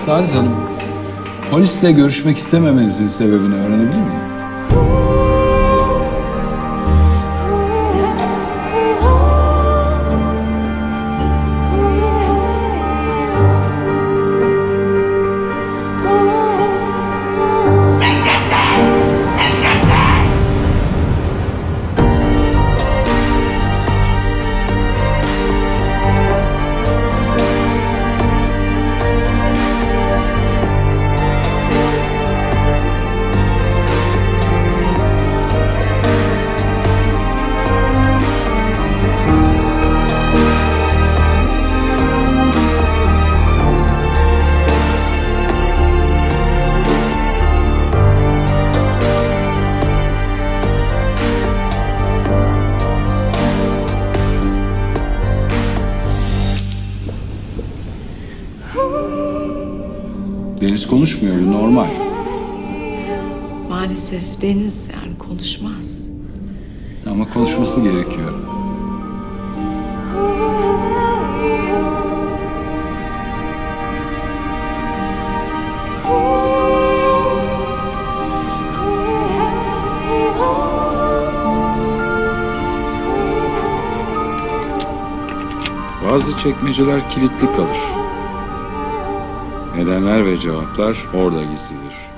Saadet Hanım, polisle görüşmek istememenizin sebebini öğrenebilir miyim? Deniz konuşmuyor, normal. Maalesef Deniz yani konuşmaz. Ama konuşması gerekiyor. Bazı çekmeceler kilitli kalır. Nedenler ve cevaplar orada gizlidir.